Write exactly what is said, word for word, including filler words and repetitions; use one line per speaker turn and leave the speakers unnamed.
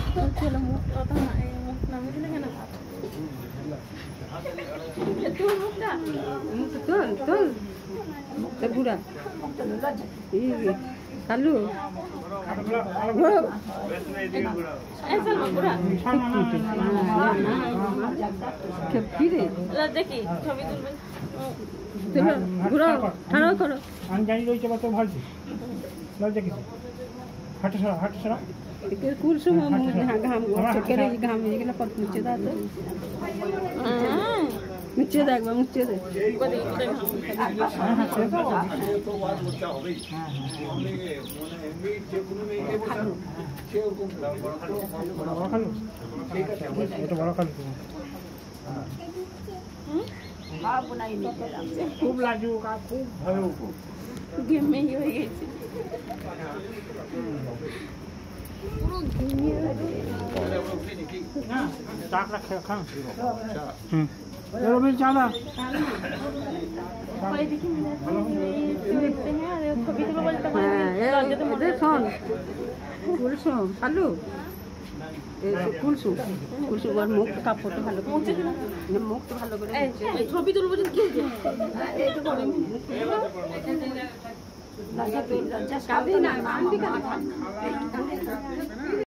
Kalau mau otak nak yang mau nama dia kan apa? Itu muka.
Betul, betul. Terbudak. Iya. Kalau.
Eh, sama pura.
Kepire.
Lah দেখি ছবি তুলবেন।
তুমি ঘুরো, ঠাড়া করো।
আমি জানি রয়েছে কত ভালছি লজ্জা কিছু হাঁটে সরা হাঁটে সরা
কুলসুম ঘাম চোখের এই ঘাম এগুলো পর মুছে দাও তো মুছে দাও একবার মুছে দাও
বড় খালু খুব লাজু খুব ভয়
গেমে হয়ে গেছে পুরো ঘেমে
না চাক রাখে খান হুম রবিন চালা
ভাই দেখি দেখতে हैं अरे ছবি তুলো বলতে
হ্যাঁ এই শোন কুলসুম আলু কুলসুম কুলসুম আর মুখ কাপড়টা ভালো করে মুছে দিলাম মুখটা ভালো করে
এই ছবি তুলবো যে কি হয়েছে
এইটা করে লজ্জা পেয়ে লজ্জা কাঁদে না কাঁদে না